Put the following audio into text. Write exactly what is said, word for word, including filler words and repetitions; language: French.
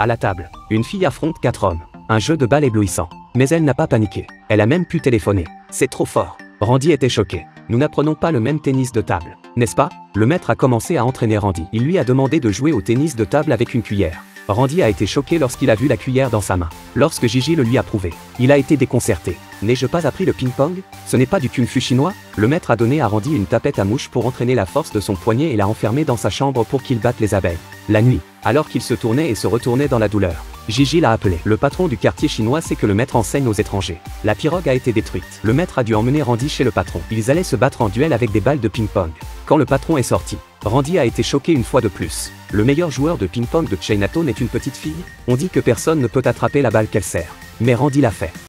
À la table, une fille affronte quatre hommes. Un jeu de balle éblouissant. Mais elle n'a pas paniqué. Elle a même pu téléphoner. C'est trop fort. Randy était choqué. Nous n'apprenons pas le même tennis de table, n'est-ce pas? Le maître a commencé à entraîner Randy. Il lui a demandé de jouer au tennis de table avec une cuillère. Randy a été choqué lorsqu'il a vu la cuillère dans sa main. Lorsque Gigi le lui a prouvé, il a été déconcerté. N'ai-je pas appris le ping-pong? Ce n'est pas du kung-fu chinois? Le maître a donné à Randy une tapette à mouche pour entraîner la force de son poignet et l'a enfermé dans sa chambre pour qu'il batte les abeilles. La nuit, alors qu'il se tournait et se retournait dans la douleur, Gigi l'a appelé. Le patron du quartier chinois sait que le maître enseigne aux étrangers. La pirogue a été détruite. Le maître a dû emmener Randy chez le patron. Ils allaient se battre en duel avec des balles de ping-pong. Quand le patron est sorti, Randy a été choqué une fois de plus. Le meilleur joueur de ping-pong de Chinatown est une petite fille? On dit que personne ne peut attraper la balle qu'elle sert. Mais Randy l'a fait.